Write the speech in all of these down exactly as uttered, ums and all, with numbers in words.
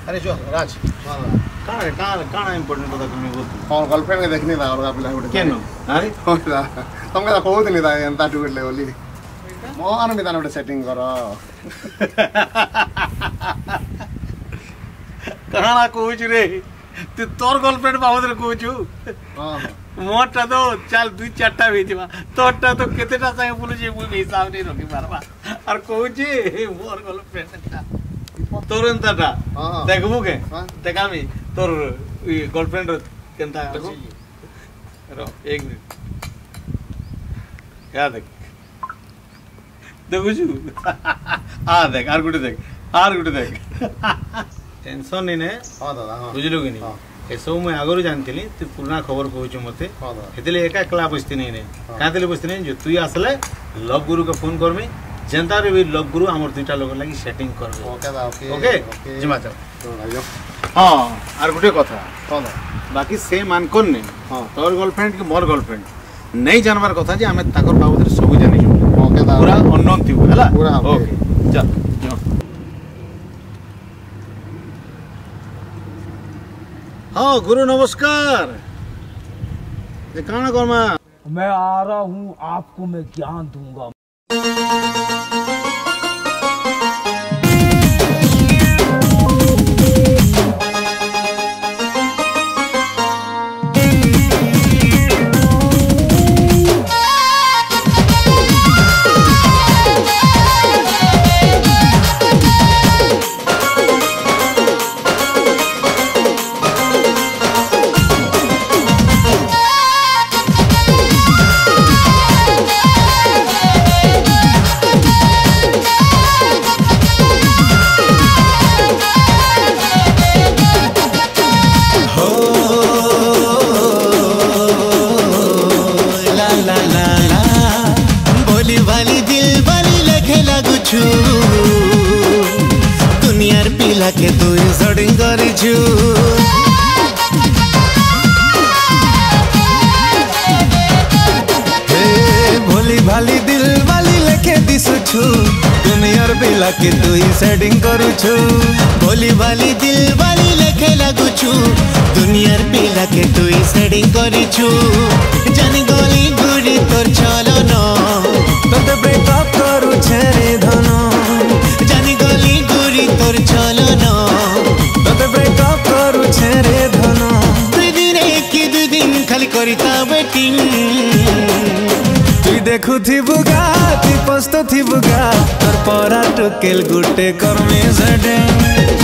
अरे जो राज काना काना काना इंपोर्टेंट होता तुमने बोल और गर्लफ्रेंड के देखने दा और पिला गुटे केनो अरे होला तुमके तो कहू दिनी दा एंता टुकट ले बोली मोहन भी ताने सेटिंग करो काना कहूच रे तू तोर गर्लफ्रेंड बाबद रे कहूचू हां मोटा तो चल दुई चारटा भेजवा तोरटा तो केतेटा संगे बोलुची मु हिसाब नहीं रखी मारबा और कहूची मोर गर्लफ्रेंड तोर एंताटा हां देखबो के देखामी तोर गर्लफ्रेंड केनता देखो रो एक मिनट क्या देख देखुछु आ देख आर गुटे देख आर गुटे देख टेंशन नहीं ने हां दादा हां बुझलु कि नहीं एसो मैं आगरु जानथिली तू पुराना खबर कहूछु मते हां दादा हेतले एका क्ला बसती नहीं ने कातले बसती नहीं जो तू आसले लव गुरु के फोन करमी जनता रे भी लव गुरु हमर दुटा लोग लागि सेटिंग करबे ओके दा ओके ओके जिमा चल तो आइयो हां आर गुटे कथा हां दा बाकी से मान कोन ने हां तोर गर्लफ्रेंड के मोर गर्लफ्रेंड नहीं जानबार कथा जे हमें ताकर बाबद सब जानि छु ओके दा पूरा अननोन थी हला पूरा ओके चल जो हाँ गुरु नमस्कार ये काना कर्मा मैं आ रहा हूँ आपको मैं ज्ञान दूंगा दुनियार पिला के तू सडिंग करिछु हे भोली भाली दिल वाली लेके दिसुछु दुनियार पिला के तू सेटिंग करुछु भोली भाली दिल वाली लेके लागुछु दुनियार पिला के तू सेटिंग करिछु जानी गली गुरी तोर चलो न तोते ब्रेकअप करू छेरे धनो जानी गली गुरी तोर चलो न तोते ब्रेकअप करू छेरे धनो दुई दिन एक दुई दिन खाली करिता वेटिंग तुई देखु थिबुगा ती पस्त थिबुगा तोर परा टोकेल गुटे कर्मे सेटिंग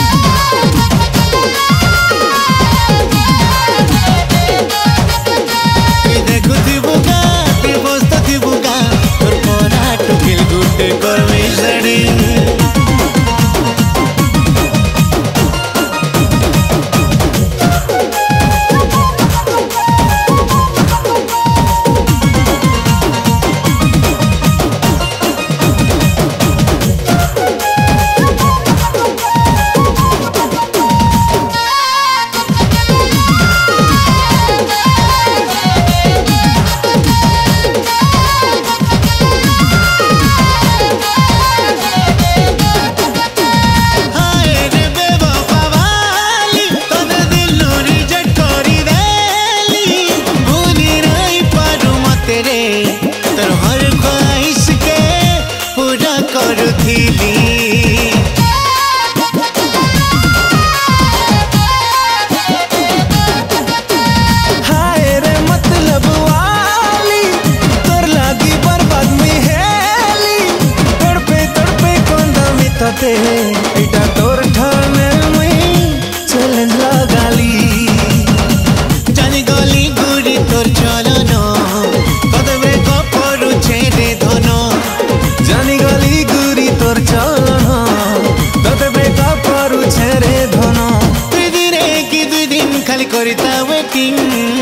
एटा तोर ठाने मुई चैलेंज लगाली जानी गली गुरी तोर चलो न कदबे कपरू छेरे धनो जानी गली गुरी तोर चलो न कदबे कपरू छेरे धनो दुई दिन एक दुई दिन खाली करिता वेटिंग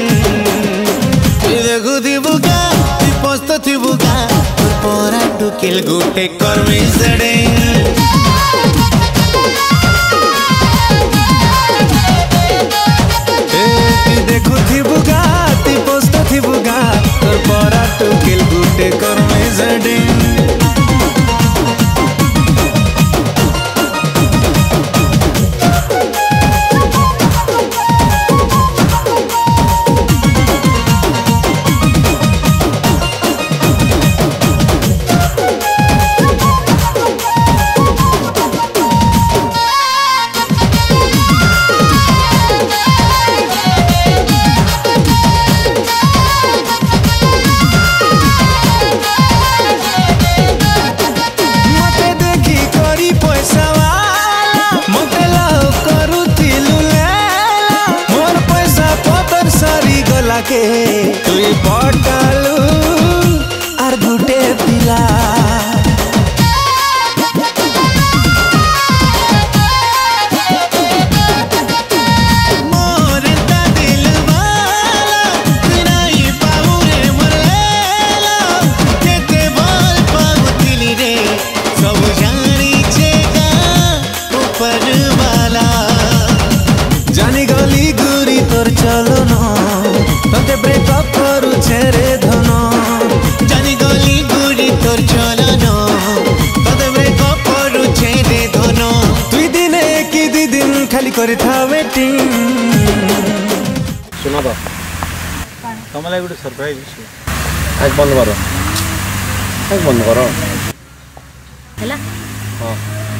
देखु थिबुगा तू पस्त थिबुगा तोर परा टुकेल गुटे कर्मे सेटिंग देखु थिबुगा ती पोस्ट थिबुगा तोर परा टुकेल गुटे कर्मे सेटिंग के तुई पटालू आर गुटे पिला जानी गली गुरी तोर चलो न तोते ब्रेकअप करू छेरे धन जानी गली गुरी तोर चलो न तोते ब्रेकअप करू छेरे धन दुई दिन कि दुई दिन खाली करि था वेटिंग सुना बा तमलाई गुटे सरप्राइज अछि आज बंद करो आज बंद करो हैला हां